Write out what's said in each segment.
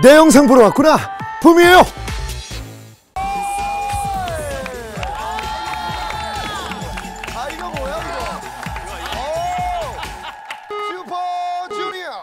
내 영상 보러 왔구나. 붐이에요. 아 이거 뭐야 이거? 슈퍼주니어.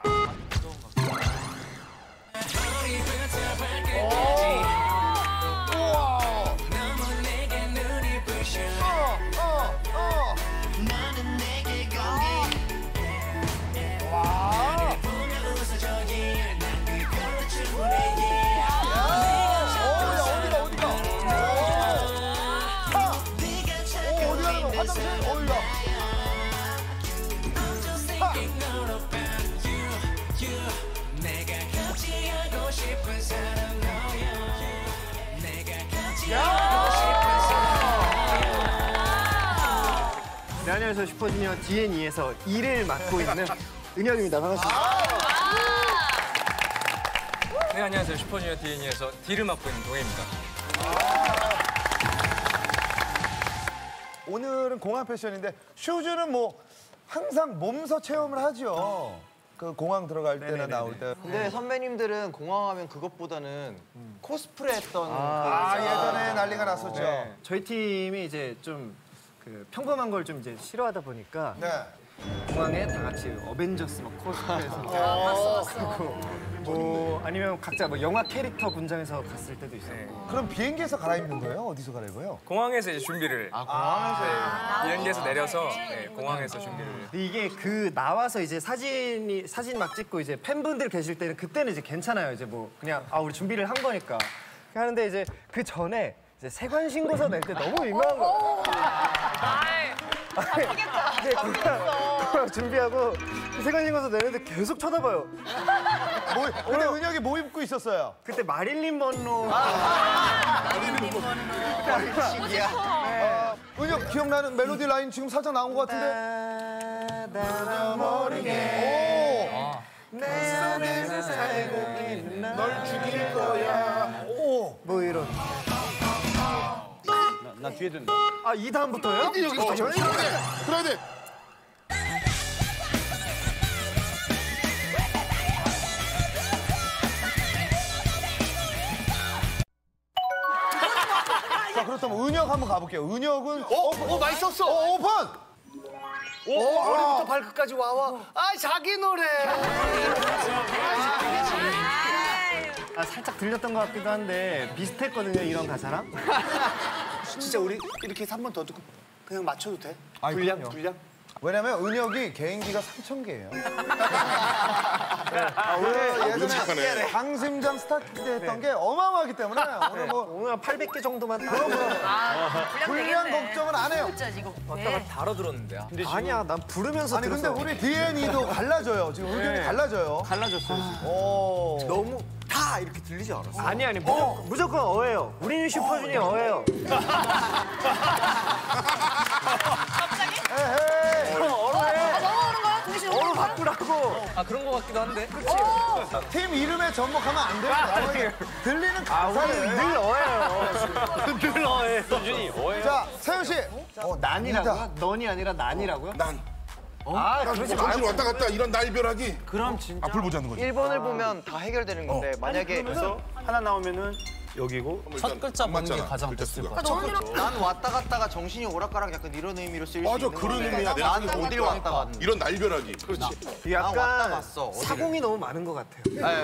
네, 안녕하세요. 슈퍼주니어 D&E에서 2를 맡고 있는 은혁입니다. 반갑습니다. 네, 안녕하세요. 슈퍼주니어 D&E에서 D를 맡고 있는 동해입니다. 오늘은 공항 패션인데 슈즈는 뭐 항상 몸서 체험을 하죠. 그 공항 들어갈 때나 나올 때. 근데 선배님들은 공항하면 그것보다는 코스프레 했던 예전에 난리가 났었죠. 네, 저희 팀이 이제 좀 그 평범한 걸 좀 이제 싫어하다 보니까 네. 공항에 다 같이 어벤져스 막 코스프레해서 그리고 뭐 아니면 각자 뭐 영화 캐릭터 분장해서 갔을 때도 있어요. 그럼 비행기에서 갈아입는 거예요? 어디서 갈아입어요? 공항에서 이제 준비를. 공항에서 비행기에서 내려서 공항에서 준비를. 근데 이게 그 나와서 이제 사진 막 찍고 이제 팬분들 계실 때는 그때는 이제 괜찮아요. 이제 뭐 그냥 우리 준비를 한 거니까 하는데 이제 그 전에 이제 세관 신고서 낼 때 너무 민망한 거. 이제 공항 준비하고 세관 신고서 내는데 계속 쳐다봐요. 근데 은혁이 뭐 입고 있었어요? 그때 마릴린 먼로. 은혁 기억나는 멜로디 라인 지금 살짝 나온 것 같은데? 나도 모르게 내 안에서 살고 있는 널 죽일 거야. 뭐 이런. 나 뒤에 든다. 이 다음부터요? 여기부터 그래야 돼. 자 그렇다면 은혁 한번 가볼게요. 은혁은 많이 썼어. 오픈. 머리부터 발끝까지 와와. 자기 노래. 살짝 들렸던 것 같기도 한데 비슷했거든요, 이런 가사랑. 진짜 우리 이렇게 해서 한 번 더 듣고 그냥 맞춰도 돼? 분량? 분량? 왜냐면 은혁이 개인기가 3,000개예요. 예전에 강심장 스타트 때 했던 게 어마어마하기 때문에 오늘 뭐 오늘 한 800개 정도만 다. 분량 걱정은 안 해요. 왔다가 바로 들었는데. 아니야, 난 부르면서 아니 근데 들었어. 우리 D&E도 갈라져요. 지금 의견이 갈라져요. 갈라졌어요. 너무 다 이렇게 들리지 않았어? 아니 무조건 어예요. 우리는 슈퍼주니어 어예요. 어로 바꾸라고. 그런 거 같기도 한데. 팀 이름에 접목하면 안 돼요. 들리는 가사를 늘 어예요. 늘 어예요. 수준이 뭐예요? 자, 세윤 씨. 난이라고요? 넌이 아니라 난이라고요? 난. 그러지 정신 왔다 갔다 이런 날벼락이 그럼 진짜 앞을 보자는 거지. 1번을 보면 다 해결되는 건데 만약에 하나 나오면은 여기고. 첫 글자 보는 게 맞잖아, 가장 글자 됐을 수가. 것 같아. 난 왔다 갔다가 정신이 오락가락 약간 이런 의미로 쓰일 수 맞아, 있는 그런 건데 의미야. 내가 난 어딜 왔다 갔는데 이런 날벼락이. 그렇지. 난 왔다 약간 갔어 어디를. 사공이 너무 많은 것 같아요.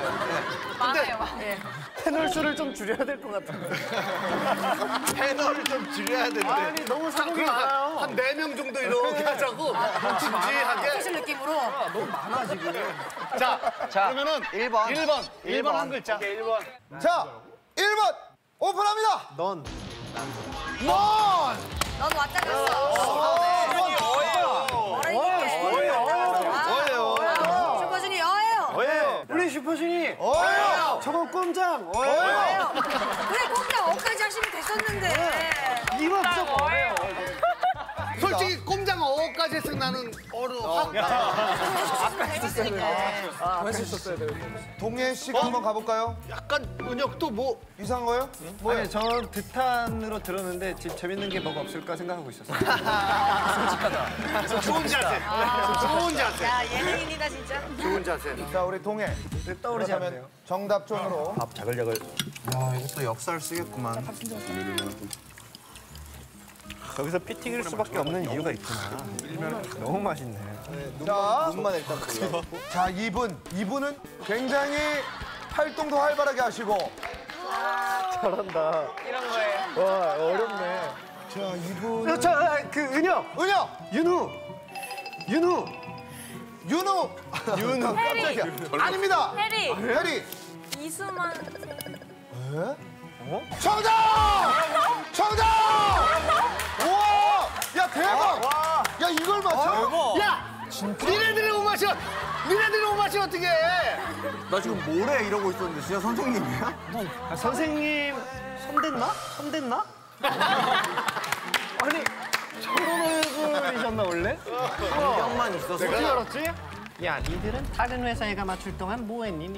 근데 패널 수를 좀 줄여야 될 것 같아요. 패널을 좀 줄여야 되는데 아니 너무 사공이 많아요. 한 4명 정도 이렇게 하자고 진지하게 사실 느낌으로 너무 많아 지금. 자 그러면은 1번 한 글자 자, 1번 오픈합니다. 넌. 넌 왔다 갔어. 슈퍼주니어 어예요. 우리 슈퍼주니. 어예요. 저건 꼼장. 어예요. 그래 공장 어까지 하시면 됐었는데. 이거 무조건 어예요. 솔직히 꼼장 어까지 했으면 나는 어로 동해 씨가 한번 가볼까요? 약간 은혁도 뭐 이상한 거요? 아니, 전 듣한으로 들었는데 지금 재밌는 게 뭐가 없을까 생각하고 있었어요. 좋은 자세. 좋은 자세. 야, 예능인이다, 진짜. 좋은 자세. 자, 우리 동해. 떠오르지 그렇다면 않네요. 정답존으로 야, 이것도 역사를 쓰겠구만. 여기서 피 튀길 수밖에 없는 이유가 있구나. 너무 맛있네. 자, 눈만 일단 보여. 자, 이분은 굉장히 활동도 활발하게 하시고. 잘한다. 이런 거예요. 와, 어렵네. 자, 이분. 그 은혁! 은혁! 윤우! 윤우! 깜짝이야. 아닙니다. 해리. 해리. 이수만. 정답! 정답! 우와! 야, 대박! 야, 이걸 맞춰? 야, 니네들이 못 마셔. 니네들이 못 마셔 어떻게? 나 지금 뭐래 이러고 있었는데 진짜 선생님이야? 아, 선생님 손댔나? 손댔나? 아니 저런 얼굴이셨나 원래? 안경만 있어서. 어떻게 알았지? 야, 니들은 다른 회사에 가 맞출 동안 뭐 했니?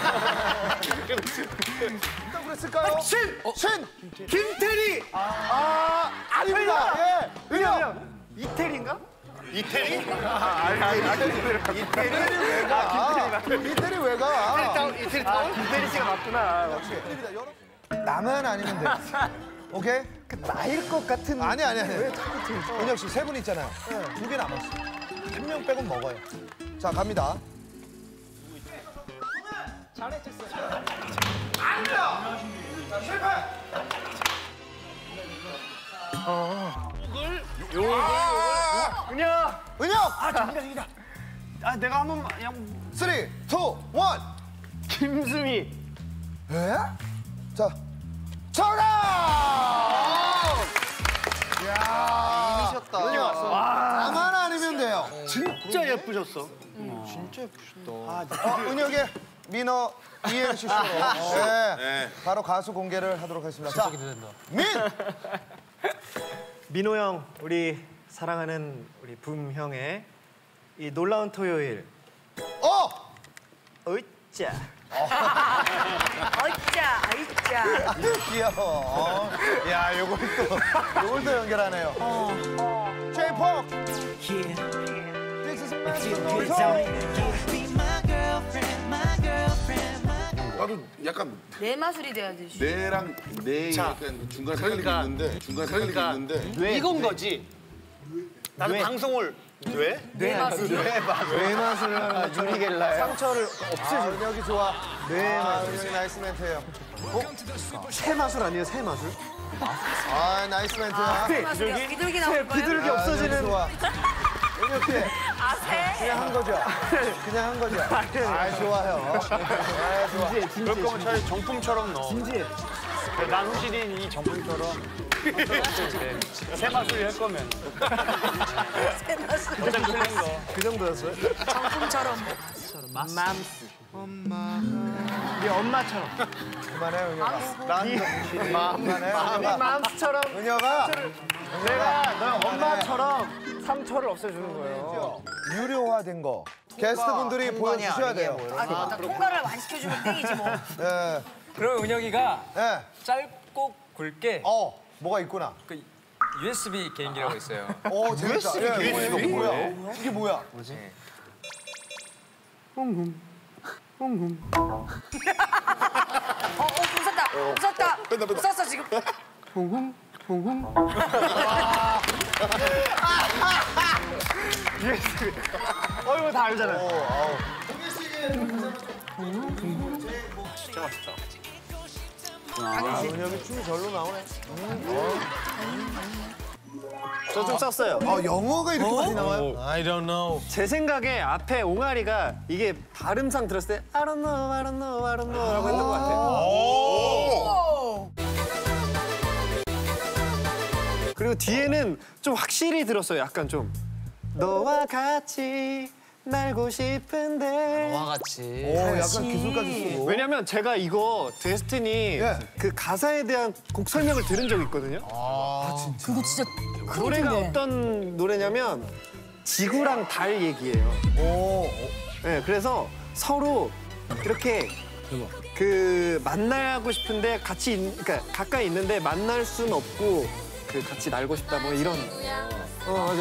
그랬을까요? 신! 김태리. 아닙니다. 예. 은혁! 이태리인가? 이태리? 이태리 왜 가? 이태리 왜 가? 이태리 타운? 이태리 씨가 맞구나. 나만 아니면 돼. 오케이? 그 나일 것 같은. 아니. 은혁 씨, 세 분 있잖아요. 두 개 남았어. 한 명 빼곤 먹어요. 자, 갑니다. 은혁! 은혁! 아, 내가 한 번만. 3, 2, 1. 김수미. 에? 자, 정답! 이야. 미쳤다. 나만 아니면 돼요. 진짜 예쁘셨어. 진짜 예쁘시다. 은혁의 민어 ENC 쇼로 네. 바로 가수 공개를 하도록 하겠습니다. 자, 민! 민호 형, 우리 사랑하는 우리 붐 형의 이 놀라운 토요일. 어이짜. 어이짜, 어이짜. 귀여워. 야, 요걸 또 연결하네요. J-pop. This is 나도 약간 내 마술이 돼야지. 내랑 내 약간 중간 살림이 있는데 이건 거지. 나는 방송을 왜? 내 마술. 뇌마술을 하는 유리겔라요. 상처를 없애줘. 은혁이 좋아. 은혁이 나이스 멘트예요. 새 마술 아니에요, 새 마술? 나이스 멘트야. 마술이야. 비둘기 나올 거예요? 비둘기 은혁이 없어지는. 좋아. 은혁 씨, 아, 새? 그냥 한 거죠? 그냥 한 거죠? 좋아요. 좋아. 그럴 거면 차라리 정품처럼 넣어. 진지해. 난 후실인 이 정품처럼. 새 마술이 할 거면. 새 마술. 가장 틀린 거. 그 정도였어요? 정품처럼. 맘스. 우리 엄마처럼. 그만해, 은혁아. 그만해, 우리 은혁아. 맘스처럼 은혁아. 내가 너 엄마처럼 상처를 없애주는 거예요. 유료화된 거. 게스트분들이 보여주셔야 돼요. 아니, 나 통과를 안 시켜주면 땡이지 뭐. 예. 그럼 은혁이가 예. 짧고 굵게 뭐가 있구나. 그 USB 개인기라고 있어요. 재밌다. 이거 뭐야? 이게 뭐야? 웃었다. 웃었어, 지금. 이거 다 알잖아요. 은혁이 춤이 절로 나오네. 저 좀 썼어요. 영어가 이렇게 많이 나와요? I don't know. 제 생각에 앞에 옹알이가 이게 발음상 들었을 때 I don't know, I don't know, I don't know 라고 했던 것 같아요. 그리고 뒤에는 좀 확실히 들었어요. 약간 좀 너와 같이 날고 싶은데. 같이. 약간 기술까지 쓰고. 왜냐면 제가 이거 데스티니 예. 그 가사에 대한 곡 설명을 들은 적이 있거든요. 그거 진짜 노래가 어떤 노래냐면 지구랑 달 얘기예요. 네, 그래서 서로 이렇게 그 만나고 싶은데 그러니까 가까이 있는데 만날 순 없고 그 같이 날고 싶다 뭐 이런. 맞아.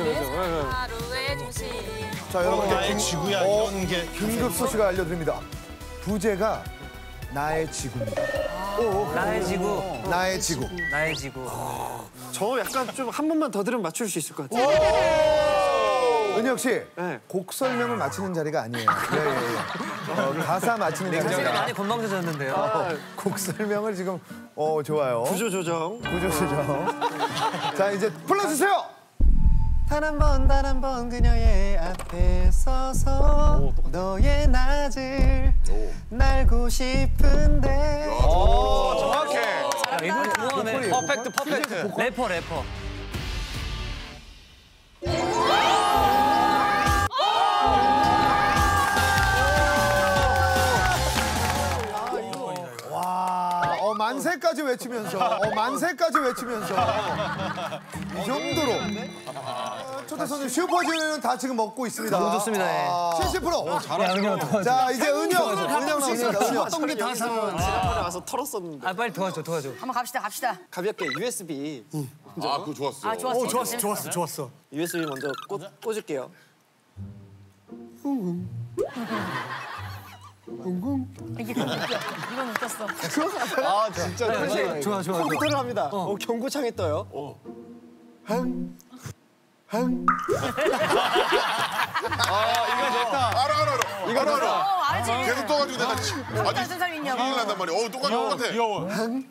자, 여러분 나의 지구야 이런 게 긴급 소식을 알려드립니다. 부제가 나의 지구입니다. 나의 지구. 나의 지구. 나의 지구. 저 약간 좀 한 번만 더 들으면 맞출 수 있을 것 같아요. 은혁 씨, 네. 곡 설명을 마치는 자리가 아니에요. 예. 가사 마치는 사실 자리가. 많이 건방져졌는데요. 곡 설명을 지금 좋아요. 구조 조정. 자, 이제 불러주세요. 단 한 번 그녀의 앞에 서서 너의 낮을 날고 싶은데. 정확해. 이분 좋아하네. 퍼펙트. 래퍼. 만세까지 외치면서 이 정도로 초대 손님 슈퍼주니어는 다 지금 먹고 있습니다. 너무 좋습니다. 예. 70%. 자, 이제 은영 나왔습니다. 은영. 어떤 게 다 사면 지난번에 와서 털었었는데. 아 빨리 도와줘. 한번 갑시다. 가볍게 USB. 아, 그거 좋았어. 아, 좋았어. 좋았어. USB 먼저 꽂을게요. 이건 웃겼어. 아 진짜 좋아. 컴퓨터를 합니다. 경고창이 떠요. 알아. 알지? 계속 떠가지고 내가 무슨 사람 있냐고. 큰일 난단 말이야. 똑같아. 귀여워.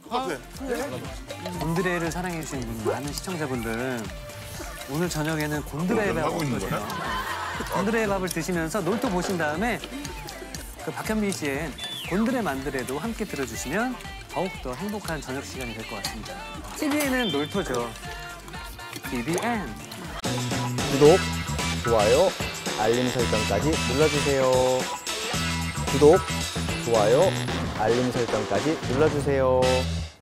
곤드레를 사랑해주신 많은 시청자분들은 오늘 저녁에는 곤드레의 밥을 드세요. 곤드레의 밥을 드시면서 놀토 보신 다음에 그 박현빈 씨의 곤드레 만드레도 함께 들어주시면 더욱더 행복한 저녁 시간이 될 것 같습니다. TV에는 놀토죠. TVN. 구독, 좋아요, 알림 설정까지 눌러주세요. 구독, 좋아요, 알림 설정까지 눌러주세요.